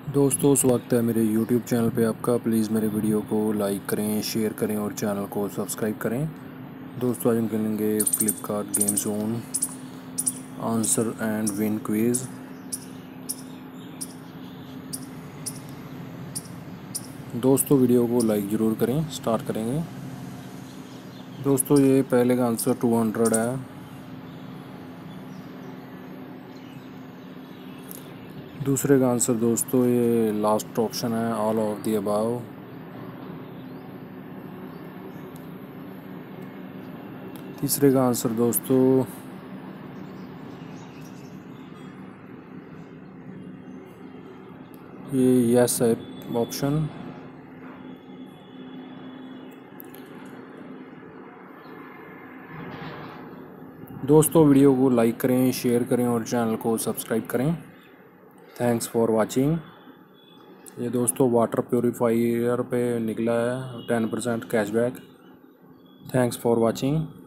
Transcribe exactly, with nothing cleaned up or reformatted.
दोस्तों स्वागत है मेरे यूट्यूब चैनल पे आपका। प्लीज़ मेरे वीडियो को लाइक करें, शेयर करें और चैनल को सब्सक्राइब करें। दोस्तों आज हम खेलेंगे Flipkart game zone answer and win quiz. दोस्तों वीडियो को लाइक ज़रूर करें। स्टार्ट करेंगे। दोस्तों ये पहले का आंसर टू हंड्रेड है। दूसरे का आंसर दोस्तों ये लास्ट ऑप्शन है, ऑल ऑफ द अबव। तीसरे का आंसर दोस्तों ये यस है ऑप्शन। दोस्तों वीडियो को लाइक करें, शेयर करें और चैनल को सब्सक्राइब करें। Thanks for watching. ये दोस्तों वाटर प्योरीफायर पे निकला है ten percent cashback. Thanks for watching.